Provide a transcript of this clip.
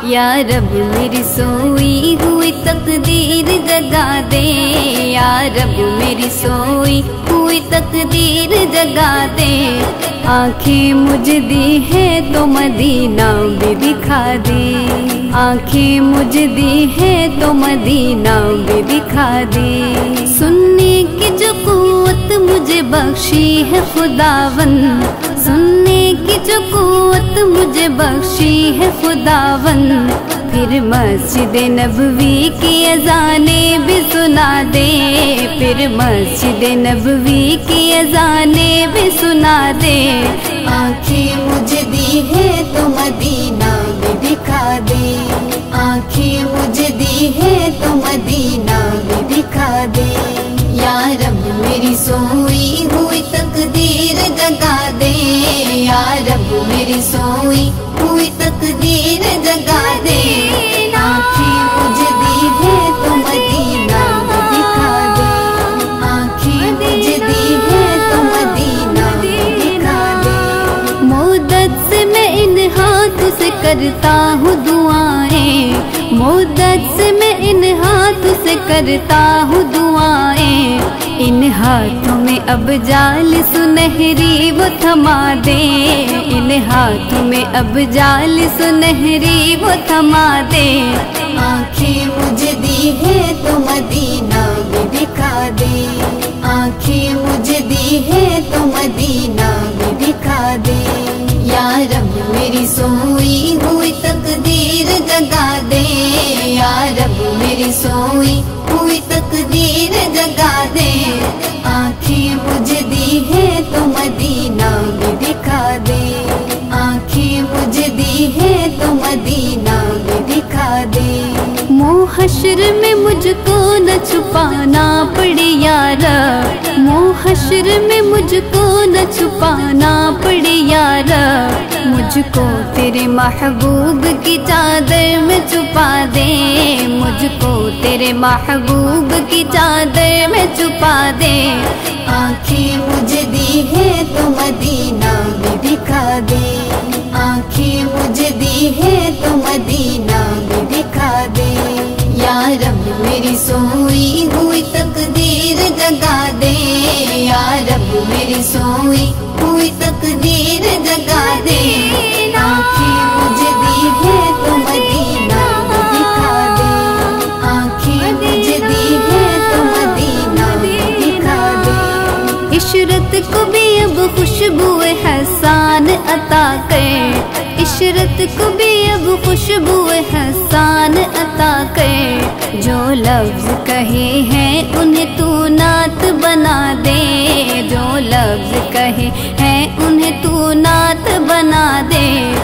या रब मेरी सोई हुई तकदीर जगा दे, या रब मेरी सोई हुई तकदीर जगा दे। आँखें मुझे दी है तो मदीना भी दिखा दे, आँखें मुझे दी है तो मदीना भी दिखा दे। सुनने की जो कुव्वत मुझे बख्शी है खुदावन, सुनने की जो कुव्वत मुझे बख्शी है खुदावन। फिर मस्जिद नबवी की अज़ाने भी सुना दे, फिर मस्जिद नबवी की अज़ाने भी सुना दे। आँखें मुझे दी है तो मदीना भी दिखा दे, आँखें मुझे दी है तो मदीना भी दिखा दे। या रब मेरी सोई हुई तकदीर जगा दे, या रब मेरी सोई हुई तकदीर जगा दे। आँखें मुझे दी है तो मदीना भी दिखा दे, आँखें मुझे दी है तो मदीना भी दिखा दे। मुद्दत से मैं इन हाथों से करता हूँ दुआएं, मुद्दत से मैं इन हाथों से करता हूँ दुआएं। इन हाथों में अब जाल सुनहरी वो थमा दे, इन हाथों में अब जाल सुनहरी वो थमा दे। आँखें मुझे दी है तो मदीना भी दिखा दे, आँखें मुझे दी है तो मदीना भी दिखा दे। या रब मेरी सोई हुई तकदीर जगा दे, या रब मेरी सोई हुई तकदीर जगा दे। आँखें मुझे दी है तो मदीना भी दिखा दे, आँखें मुझे दी है तो मदीना भी दिखा दे। मोहशर में मुझको न छुपाना पड़े यारा, मोहशर में मुझको न छुपाना पड़े यारा। मुझको तेरे महबूब की चादर में छुपा दे, मुझको तेरे महबूब की चादर में छुपा दे। आँखें मुझे दी है तो मदीना भी दिखा दे, आँखें मुझे दी है तो मदीना भी दिखा दे। या रब मेरी सोई हुई तकदीर जगा दे, या रब मेरी सोई हुई तकदीर जगा दे। आँखें मुझे दी है तो मदीना भी दिखा दे, आँखें मुझे दी है तो मदीना भी दिखा दे। इशरत को भी अब खुशबू हसान अता कर, इशरत को भी अब खुशबू हसान अता कर। जो लफ्ज कहे हैं उन्हें तू नात बना दे, जो लफ्ज कहे हैं उन्हें तू नात बना दे।